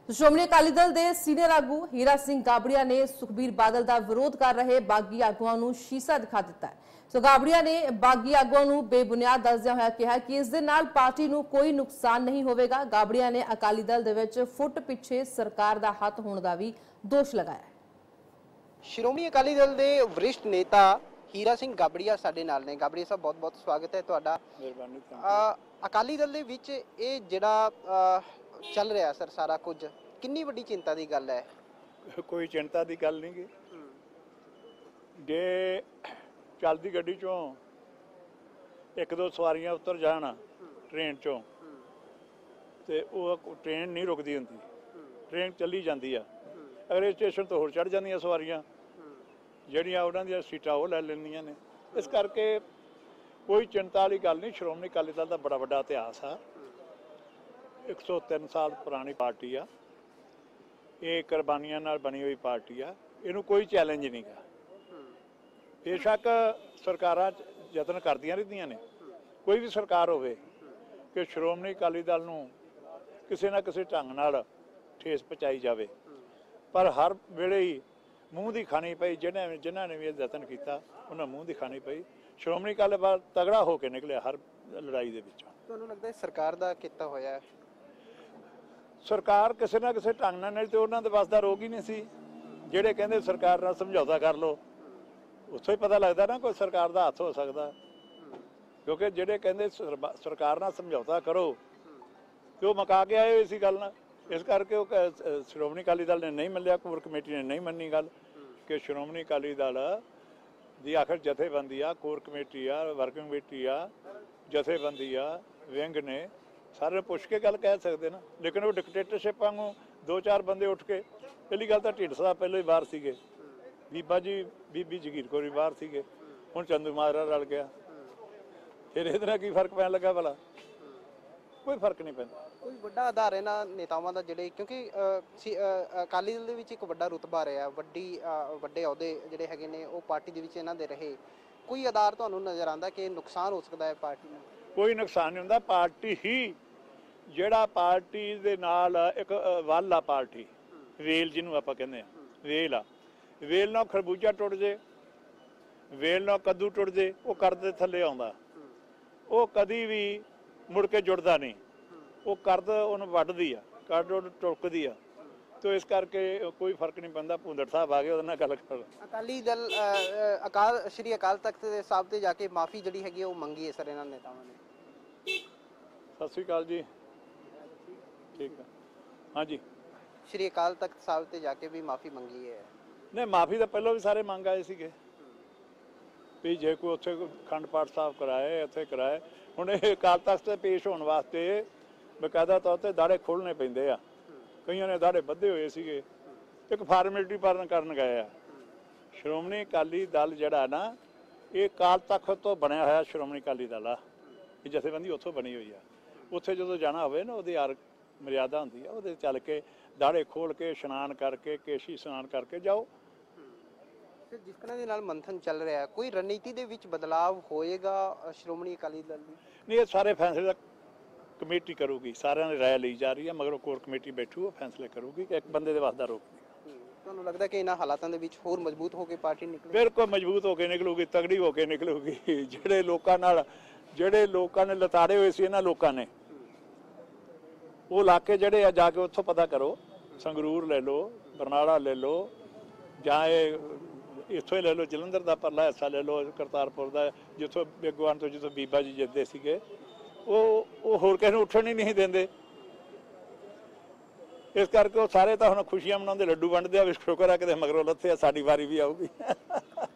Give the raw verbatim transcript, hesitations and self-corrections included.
ਸ਼੍ਰੋਮਣੀ ਅਕਾਲੀ ਦਲ ਦੇ ਸੀਨੀਅਰ ਆਗੂ ਹੀਰਾ ਸਿੰਘ ਗਾਬੜੀਆ ਨੇ ਸੁਖਬੀਰ ਬਾਦਲ ਦਾ ਵਿਰੋਧ ਕਰ ਰਹੇ ਬਾਗੀ ਆਗੂਆਂ ਨੂੰ ਸ਼ੀਸ਼ਾ ਦਿਖਾ ਦਿੱਤਾ ਹੈ। ਸੋ ਗਾਬੜੀਆ ਨੇ ਬਾਗੀ ਆਗੂਆਂ ਨੂੰ ਬੇਬੁਨਿਆਦ ਦੱਸਦਿਆਂ ਹੋਇਆ ਕਿਹਾ ਕਿ ਇਸ ਦੇ ਨਾਲ ਪਾਰਟੀ ਨੂੰ ਕੋਈ ਨੁਕਸਾਨ ਨਹੀਂ ਹੋਵੇਗਾ। ਗਾਬੜੀਆ ਨੇ ਅਕਾਲੀ ਦਲ ਦੇ ਵਿੱਚ ਫੁੱਟ ਪਿੱਛੇ ਸਰਕਾਰ ਦਾ ਹੱਥ ਹੋਣ ਦਾ ਵੀ ਦੋਸ਼ ਲਗਾਇਆ। ਸ਼੍ਰੋਮਣੀ ਅਕਾਲੀ ਦਲ ਦੇ ਵਰਿष्ठ ਨੇਤਾ ਹੀਰਾ ਸਿੰਘ ਗਾਬੜੀਆ ਸਾਡੇ ਨਾਲ ਨੇ। ਗਾਬੜੀਆ ਸਾਹਿਬ ਬਹੁਤ ਬਹੁਤ ਸਵਾਗਤ ਹੈ ਤੁਹਾਡਾ। ਮਿਹਰਬਾਨੀ। ਅਕਾਲੀ ਦਲ ਦੇ ਵਿੱਚ ਇਹ ਜਿਹੜਾ ਚੱਲ ਰਿਹਾ ਸਰ ਸਾਰਾ ਕੁਝ ਕਿੰਨੀ ਵੱਡੀ ਚਿੰਤਾ ਦੀ ਗੱਲ ਹੈ? ਕੋਈ ਚਿੰਤਾ ਦੀ ਗੱਲ ਨਹੀਂ ਗੀ। ਜੇ ਚੱਲਦੀ ਗੱਡੀ ਚੋਂ ਇੱਕ ਦੋ ਸਵਾਰੀਆਂ ਉਤਰ ਜਾਣ ਟ੍ਰੇਨ ਚੋਂ ਤੇ ਉਹ ਟ੍ਰੇਨ ਨਹੀਂ ਰੁਕਦੀ ਹੁੰਦੀ, ਟ੍ਰੇਨ ਚੱਲੀ ਜਾਂਦੀ ਆ। ਅਗਲੇ ਸਟੇਸ਼ਨ ਤੋਂ ਹੋਰ ਚੜ ਜਾਂਦੀਆਂ ਸਵਾਰੀਆਂ ਜਿਹੜੀਆਂ ਉਹਨਾਂ ਦੀਆਂ ਸੀਟਾਂ ਉਹ ਲੈ ਲੈਂਦੀਆਂ ਨੇ। ਇਸ ਕਰਕੇ ਕੋਈ ਚਿੰਤਾ ਵਾਲੀ ਗੱਲ ਨਹੀਂ। ਸ਼੍ਰੋਮਣੀ ਅਕਾਲੀ ਦਲ ਦਾ ਬੜਾ ਵੱਡਾ ਇਤਿਹਾਸ ਆ। ਇੱਕ ਸੌ ਤਿੰਨ ਸਾਲ ਪੁਰਾਣੀ ਪਾਰਟੀ ਆ। ਇਹ ਕੁਰਬਾਨੀਆਂ ਨਾਲ ਬਣੀ ਹੋਈ ਪਾਰਟੀ ਆ। ਇਹਨੂੰ ਕੋਈ ਚੈਲੰਜ ਨਹੀਂ ਗਾ। ਬੇਸ਼ੱਕ ਸਰਕਾਰਾਂ ਯਤਨ ਕਰਦੀਆਂ ਰਹਿੰਦੀਆਂ ਨੇ, ਕੋਈ ਵੀ ਸਰਕਾਰ ਹੋਵੇ, ਕਿ ਸ਼੍ਰੋਮਣੀ ਅਕਾਲੀ ਦਲ ਨੂੰ ਕਿਸੇ ਨਾ ਕਿਸੇ ਢੰਗ ਨਾਲ ਠੇਸ ਪਹੁੰਚਾਈ ਜਾਵੇ, ਪਰ ਹਰ ਵੇਲੇ ਹੀ ਮੂੰਹ ਦੀ ਖਾਣੀ ਪਈ। ਜਿਹਨਾਂ ਜਿਨ੍ਹਾਂ ਨੇ ਵੀ ਇਹ ਯਤਨ ਕੀਤਾ ਉਹਨਾਂ ਮੂੰਹ ਦੀ ਖਾਣੀ ਪਈ। ਸ਼੍ਰੋਮਣੀ ਅਕਾਲੀ ਦਲ ਤਗੜਾ ਹੋ ਕੇ ਨਿਕਲਿਆ ਹਰ ਲੜਾਈ ਦੇ ਵਿੱਚੋਂ। ਤੁਹਾਨੂੰ ਲੱਗਦਾ ਹੈ ਸਰਕਾਰ ਦਾ ਕੀਤਾ ਹੋਇਆ? ਸਰਕਾਰ ਕਿਸੇ ਨਾ ਕਿਸੇ ਢੰਗ ਨਾਲ, ਨਹੀਂ ਤੇ ਉਹਨਾਂ ਦੇ ਵੱਸ ਦਾ ਰੋਗ ਹੀ ਨਹੀਂ ਸੀ। ਜਿਹੜੇ ਕਹਿੰਦੇ ਸਰਕਾਰ ਨਾਲ ਸਮਝੌਤਾ ਕਰ ਲਓ, ਉੱਥੋਂ ਹੀ ਪਤਾ ਲੱਗਦਾ ਨਾ ਕੋਈ ਸਰਕਾਰ ਦਾ ਹੱਥ ਹੋ ਸਕਦਾ। ਕਿਉਂਕਿ ਜਿਹੜੇ ਕਹਿੰਦੇ ਸਰਕਾਰ ਨਾਲ ਸਮਝੌਤਾ ਕਰੋ ਤੇ ਉਹ ਮੁਕਾ ਕੇ ਆਏ ਇਸੀ ਗੱਲ ਨਾਲ। ਇਸ ਕਰਕੇ ਉਹ ਸ਼੍ਰੋਮਣੀ ਅਕਾਲੀ ਦਲ ਨੇ ਨਹੀਂ ਮੰਨਿਆ, ਕੋਰ ਕਮੇਟੀ ਨੇ ਨਹੀਂ ਮੰਨੀ ਗੱਲ ਕਿ ਸ਼੍ਰੋਮਣੀ ਅਕਾਲੀ ਦਲ ਦੀ ਆਖਰ ਜਥੇਬੰਦੀ ਆ, ਕੋਰ ਕਮੇਟੀ ਆ, ਵਰਕਿੰਗ ਕਮੇਟੀ ਆ, ਜਥੇਬੰਦੀ ਆ, ਵਿੰਗ ਨੇ, ਸਾਰੇ ਪੁੱਛ ਕੇ ਗੱਲ ਕਹਿ ਸਕਦੇ ਨਾ। ਲੇਕਿਨ ਉਹ ਡਿਕਟੇਟਰਸ਼ਿਪ ਵਾਂਗੂ ਦੋ ਚਾਰ ਬੰਦੇ ਉੱਠ ਕੇ, ਪਹਿਲੀ ਗੱਲ ਤਾਂ ਢੀਂਡ ਸਾਹਿਬ ਪਹਿਲਾਂ ਹੀ ਬਾਹਰ ਸੀਗੇ, ਬੀਬਾ ਜੀ ਬੀਬੀ ਜਗੀਰ ਕੌਰ ਵੀ ਬਾਹਰ ਸੀਗੇ, ਹੁਣ ਚੰਦੂ ਮਾਜਰਾ ਰਲ ਗਿਆ। ਫਿਰ ਇਹਦੇ ਨਾਲ ਕੀ ਫਰਕ ਪੈਣ ਲੱਗਾ? ਭਲਾ ਕੋਈ ਫਰਕ ਨਹੀਂ ਪੈਂਦਾ। ਕੋਈ ਵੱਡਾ ਆਧਾਰ ਇਹਨਾਂ ਨੇਤਾਵਾਂ ਦਾ ਜਿਹੜੇ, ਕਿਉਂਕਿ ਅਕਾਲੀ ਦਲ ਦੇ ਵਿੱਚ ਇੱਕ ਵੱਡਾ ਰੁਤਬਾ ਰਿਹਾ, ਵੱਡੀ ਵੱਡੇ ਅਹੁਦੇ ਜਿਹੜੇ ਹੈਗੇ ਨੇ ਉਹ ਪਾਰਟੀ ਦੇ ਵਿੱਚ ਇਹਨਾਂ ਦੇ ਰਹੇ। ਕੋਈ ਆਧਾਰ ਤੁਹਾਨੂੰ ਨਜ਼ਰ ਆਉਂਦਾ ਕਿ ਨੁਕਸਾਨ ਹੋ ਸਕਦਾ ਹੈ ਪਾਰਟੀ ਨੂੰ? ਕੋਈ ਨੁਕਸਾਨ ਨਹੀਂ ਹੁੰਦਾ। ਪਾਰਟੀ ਹੀ ਜਿਹੜਾ ਪਾਰਟੀ ਦੇ ਨਾਲ ਇੱਕ ਵੱਲ ਆ, ਪਾਰਟੀ ਵੇਲ ਜਿਹਨੂੰ ਆਪਾਂ ਕਹਿੰਦੇ ਆ, ਵੇਲ ਆ। ਵੇਲ ਨਾਲ ਖਰਬੂਜਾ ਟੁੱਟ ਜੇ, ਵੇਲ ਨਾਲ ਕੱਦੂ ਟੁੱਟ ਜੇ, ਉਹ ਕਰਦ ਥੱਲੇ ਆਉਂਦਾ, ਉਹ ਕਦੀ ਵੀ ਮੁੜ ਕੇ ਜੁੜਦਾ ਨਹੀਂ। ਉਹ ਕਰਦ ਉਹਨੂੰ ਵੱਢਦੀ ਆ, ਕਰਦ ਉਹਨੂੰ ਟੁੱਕਦੀ ਆ। ਤੇ ਇਸ ਕਰਕੇ ਕੋਈ ਫਰਕ ਨਹੀਂ ਪੈਂਦਾ। ਭੁੰਦੜ ਸਾਹਿਬ ਆ ਗਏ, ਉਹਦੇ ਨਾਲ ਗੱਲ ਕਰ। ਅਕਾਲੀ ਦਲ ਅਕਾਲ ਸ਼੍ਰੀ ਅਕਾਲ ਤਖਤ ਦੇ ਸਾਹਿਬ ਤੇ ਜਾ ਕੇ ਮਾਫੀ ਜਿਹੜੀ ਹੈਗੀ ਉਹ ਮੰਗੀ ਹੈ ਸਰ ਇਹਨਾਂ ਨੇਤਾਵਾਂ ਨੇ। ਸਤਿ ਸ਼੍ਰੀ ਅਕਾਲ ਜੀ। ਠੀਕ ਆ, ਹਾਂਜੀ। ਸ਼੍ਰੀ ਅਕਾਲ ਤਖਤ ਸਾਹਿਬ ਤੇ ਜਾ ਕੇ ਵੀ ਮਾਫੀ ਮੰਗੀ ਹੈ? ਨਹੀਂ, ਮਾਫੀ ਤਾਂ ਪਹਿਲਾਂ ਵੀ ਸਾਰੇ ਮੰਗ ਆਏ ਸੀਗੇ ਵੀ ਜੇ ਕੋਈ ਉੱਥੇ ਖੰਡ ਪਾਠ ਸਾਹਿਬ ਕਰਾਏ, ਇੱਥੇ ਕਰਾਏ। ਹੁਣ ਇਹ ਅਕਾਲ ਤਖਤ ਤੇ ਪੇਸ਼ ਹੋਣ ਵਾਸਤੇ ਬਕਾਇਦਾ ਤੌਰ ਤੇ ਦਾੜੇ ਖੋਲ੍ਹਣੇ ਪੈਂਦੇ ਆ। ਕਈਆਂ ਨੇ ਦਾੜੇ ਬੱਧੇ ਹੋਏ ਸੀਗੇ, ਇੱਕ ਫਾਰਮੈਲਿਟੀ ਪਾਲਣ ਕਰਨ ਗਏ ਆ। ਸ਼੍ਰੋਮਣੀ ਅਕਾਲੀ ਦਲ ਜਿਹੜਾ ਨਾ, ਇਹ ਅਕਾਲ ਤਖਤ ਤੋਂ ਬਣਿਆ ਹੋਇਆ ਸ਼੍ਰੋਮਣੀ ਅਕਾਲੀ ਦਲ ਆ। ਇਹ ਜਥੇਬੰਦੀ ਉੱਥੋਂ ਬਣੀ ਹੋਈ ਆ। ਉੱਥੇ ਜਦੋਂ ਜਾਣਾ ਹੋਵੇ ਨਾ, ਉਹਦੀ ਯਾਰ ਮਰਿਆਦਾ ਹੁੰਦੀ ਆ, ਉਹਦੇ ਚੱਲ ਕੇ ਦਾੜੇ ਖੋਲ੍ਹ ਕੇ ਇਸ਼ਨਾਨ ਕਰਕੇ, ਕੇਸ਼ੀ ਇਸ਼ਨਾਨ ਕਰਕੇ ਜਾਓ। ਜਿਸ ਤਰ੍ਹਾਂ ਦੇ ਨਾਲ ਮੰਥਨ ਚੱਲ ਰਿਹਾ, ਕੋਈ ਰਣਨੀਤੀ ਦੇ ਵਿੱਚ ਬਦਲਾਵ ਹੋਏਗਾ ਸ਼੍ਰੋਮਣੀ ਅਕਾਲੀ ਦਲ ਦੀ? ਨਹੀਂ, ਇਹ ਸਾਰੇ ਫੈਸਲੇ ਦਾ ਕਮੇਟੀ ਕਰੂਗੀ। ਸਾਰਿਆਂ ਦੀ ਰਾਏ ਲਈ ਜਾ ਰਹੀ ਹੈ, ਮਗਰ ਕੋਰ ਕਮੇਟੀ ਬੈਠੂ, ਉਹ ਫੈਸਲੇ ਕਰੂਗੀ ਕਿ ਇੱਕ ਬੰਦੇ ਦੇ ਵੱਸ ਦਾ ਰੋਕ ਨਹੀਂ। ਤੁਹਾਨੂੰ ਲੱਗਦਾ ਕਿ ਇਹਨਾਂ ਹਾਲਾਤਾਂ ਦੇ ਵਿੱਚ ਹੋਰ ਮਜ਼ਬੂਤ ਹੋ ਕੇ ਪਾਰਟੀ ਨਿਕਲੇ? ਬਿਲਕੁਲ ਮਜ਼ਬੂਤ ਹੋ ਕੇ ਨਿਕਲੂਗੀ, ਤਗੜੀ ਹੋ ਕੇ ਨਿਕਲੂਗੀ। ਜਿਹੜੇ ਲੋਕਾਂ ਨਾਲ, ਜਿਹੜੇ ਲੋਕਾਂ ਨੇ ਲਤਾੜੇ ਹੋਏ ਸੀ ਇਹਨਾਂ ਲੋਕਾਂ ਨੇ, ਉਹ ਇਲਾਕੇ ਜਿਹੜੇ ਆ ਜਾ ਕੇ ਉੱਥੋਂ ਪਤਾ ਕਰੋ। ਸੰਗਰੂਰ ਲੈ ਲਓ, ਬਰਨਾਲਾ ਲੈ ਲਓ, ਜਾਂ ਇਹ ਇੱਥੋਂ ਹੀ ਲੈ ਲਓ, ਜਲੰਧਰ ਦਾ ਪਰਲਾ ਹਿੱਸਾ ਲੈ ਲਓ, ਕਰਤਾਰਪੁਰ ਦਾ, ਜਿੱਥੋਂ ਬੇਗਵਾਨ ਤੋਂ ਜਿੱਥੋਂ ਬੀਬਾ ਜੀ ਜਿੱਤਦੇ ਸੀਗੇ, ਉਹ ਉਹ ਹੋਰ ਕਿਸੇ ਨੂੰ ਉੱਠਣ ਹੀ ਨਹੀਂ ਦਿੰਦੇ। ਇਸ ਕਰਕੇ ਉਹ ਸਾਰੇ ਤਾਂ ਹੁਣ ਖੁਸ਼ੀਆਂ ਮਨਾਉਂਦੇ, ਲੱਡੂ ਵੰਡਦੇ ਆ ਵੀ ਸ਼ੁਕਰ ਆ ਕਿਤੇ ਮਗਰੋਂ ਲੱਥੇ ਆ, ਸਾਡੀ ਵਾਰੀ ਵੀ ਆਊਗੀ।